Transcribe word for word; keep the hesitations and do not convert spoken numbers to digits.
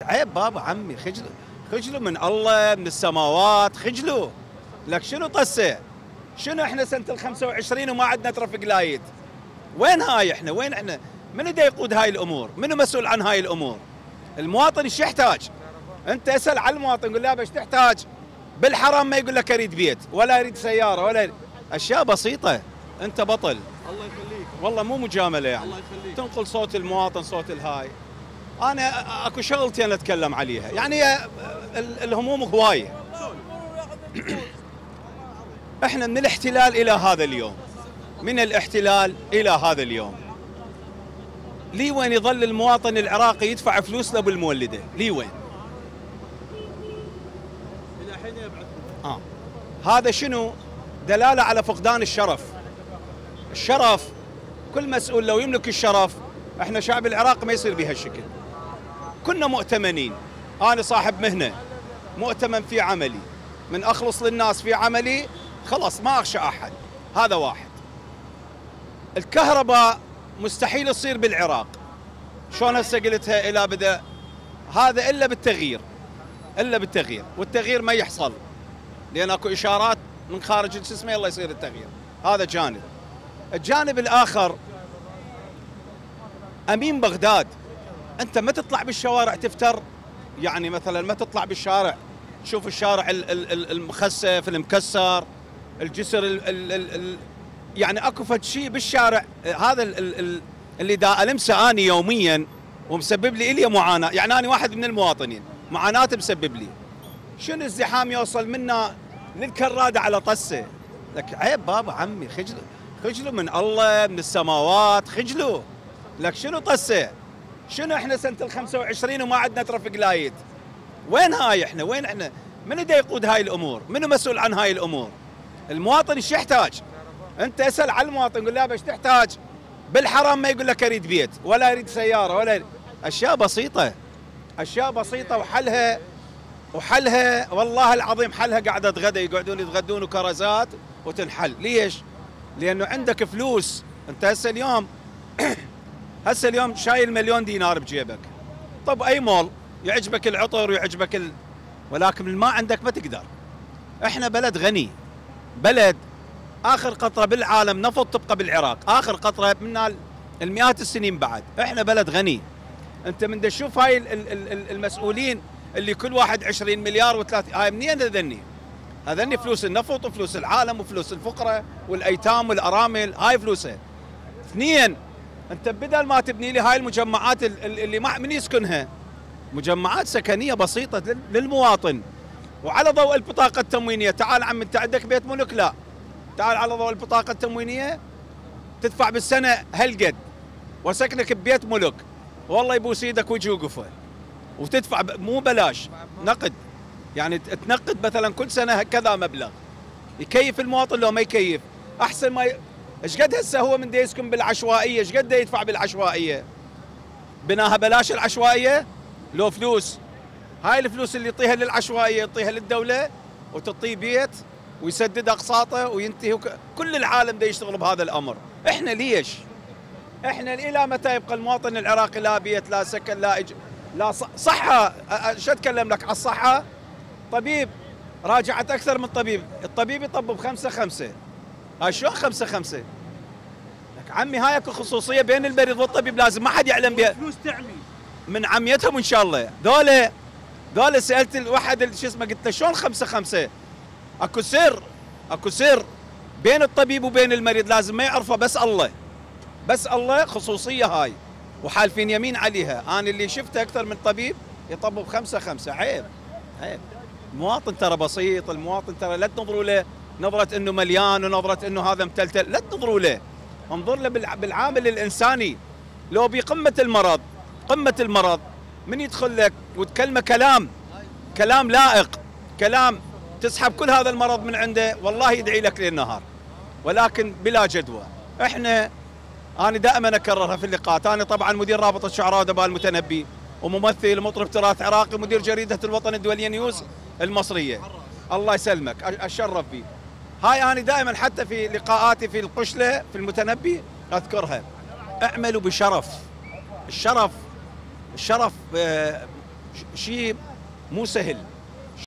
عيب بابا عمي، خجلوا خجلوا من الله من السماوات، خجلوا لك شنو طسه؟ شنو احنا سنه ال خمسة وعشرين وما عندنا ترافيك لايت؟ وين هاي احنا؟ وين احنا؟ منو دا يقود هاي الامور؟ منو مسؤول عن هاي الامور؟ المواطن ايش يحتاج؟ انت اسال على المواطن قول له ايش تحتاج؟ بالحرام ما يقول لك اريد بيت ولا اريد سياره ولا أريد. اشياء بسيطه. انت بطل. الله يخليك. والله مو مجامله يعني. الله يخليك. تنقل صوت المواطن صوت الهاي. انا اكو شغلتي انا اتكلم عليها، يعني الهموم هوايه. احنا من الاحتلال الى هذا اليوم، من الاحتلال الى هذا اليوم، لي وين يظل المواطن العراقي يدفع فلوس لابو المولده؟ لي وين؟ الى حين يبعث. اه هذا شنو؟ دلاله على فقدان الشرف. الشرف كل مسؤول لو يملك الشرف، احنا شعب العراق ما يصير بهالشكل. كنا مؤتمنين، انا صاحب مهنه مؤتمن في عملي، من اخلص للناس في عملي خلاص ما اخشى احد. هذا واحد. الكهرباء مستحيل تصير بالعراق. شلون هسه قلتها الى بدا هذا الا بالتغيير، الا بالتغيير، والتغيير ما يحصل لان اكو اشارات من خارج شو اسمه يلا يصير التغيير. هذا جانب. الجانب الاخر امين بغداد، انت ما تطلع بالشوارع تفتر، يعني مثلا ما تطلع بالشارع تشوف الشارع المخسف المكسر الجسر ال ال ال ال يعني اكو فد شيء بالشارع هذا ال ال اللي دا المسه اني يوميا ومسبب لي الي معاناه، يعني انا واحد من المواطنين معاناه مسبب لي. شنو الزحام يوصل منا للكراده على طسه؟ لك عيب بابا عمي، خجلوا خجلوا من الله من السماوات، خجلوا لك شنو طسه؟ شنو احنا سنه ال خمسة وعشرين وما عندنا ترافيك لايت؟ وين هاي احنا؟ وين احنا؟ منو دا يقود هاي الامور؟ منو مسؤول عن هاي الامور؟ المواطن ايش يحتاج؟ انت اسال على المواطن قول له ايش تحتاج؟ بالحرام ما يقول لك اريد بيت ولا اريد سياره ولا أريد. اشياء بسيطه، اشياء بسيطه وحلها وحلها والله العظيم حلها قاعده تغدى، يقعدون يتغدون وكرزات وتنحل. ليش؟ لانه عندك فلوس. انت هسه اليوم هسه اليوم شايل مليون دينار بجيبك، طب اي مول يعجبك العطر ويعجبك ال... ولكن ما عندك ما تقدر. احنا بلد غني، بلد اخر قطره بالعالم نفط تبقى بالعراق، اخر قطره من المئات السنين بعد. احنا بلد غني. انت من تشوف هاي المسؤولين اللي كل واحد عشرين مليار وثلاثين، هاي منين هذني؟ هذني فلوس النفط وفلوس العالم وفلوس الفقراء والايتام والارامل، هاي فلوسها. اثنين، انت بدل ما تبني لي هاي المجمعات اللي ما من يسكنها، مجمعات سكنيه بسيطه للمواطن وعلى ضوء البطاقه التموينيه. تعال عم انت عندك بيت ملك؟ لا، تعال على ضوء البطاقه التموينيه تدفع بالسنه هالقد وسكنك ببيت ملك، والله يبوس ايدك وجه وقفه وتدفع مو بلاش، نقد، يعني تنقد مثلا كل سنه كذا مبلغ. يكيف المواطن لو ما يكيف؟ احسن ما ي... ايش قد هسه هو من دا يسكن بالعشوائيه، ايش قد دا يدفع بالعشوائيه؟ بناها بلاش العشوائيه؟ لو فلوس، هاي الفلوس اللي يعطيها للعشوائيه يعطيها للدوله وتعطيه بيت ويسدد اقساطه وينتهي وك... كل العالم دا يشتغل بهذا الامر. احنا ليش؟ احنا الى متى يبقى المواطن العراقي لا بيت لا سكن لا إج... لا ص... صحه؟ شو اتكلم لك على الصحه؟ طبيب راجعت اكثر من طبيب، الطبيب يطبب خمسه خمسه. هاي شلون خمسه خمسه؟ لك عمي هاي اكو خصوصيه بين المريض والطبيب لازم ما حد يعلم بها. فلوس تعمي من عميتهم ان شاء الله. ذولا ذولا سالت الواحد شو اسمه قلت له شلون خمسه خمسه؟ اكو سر، اكو سر بين الطبيب وبين المريض لازم ما يعرفه بس الله، بس الله. خصوصيه هاي وحالفين يمين عليها. انا اللي شفته اكثر من طبيب يطبب خمسه خمسه. عيب عيب. المواطن ترى بسيط، المواطن ترى لا تنظروا له نظره انه مليان ونظره انه هذا متلتل، لا تنظروا له، انظر له بالعامل الانساني. لو بقمه المرض، قمه المرض، من يدخل لك وتكلمه كلام كلام لائق، كلام تسحب كل هذا المرض من عنده، والله يدعي لك ليل نهار، ولكن بلا جدوى. احنا انا دائما اكررها في اللقاءات، انا طبعا مدير رابطه شعراء ودباء المتنبي وممثل ومطرب تراث عراقي، مدير جريده الوطن الدوليه نيوز المصريه. الله يسلمك، اتشرف بي. هاي انا دائما حتى في لقاءاتي في القشله في المتنبي اذكرها، اعملوا بشرف. الشرف الشرف شيء مو سهل.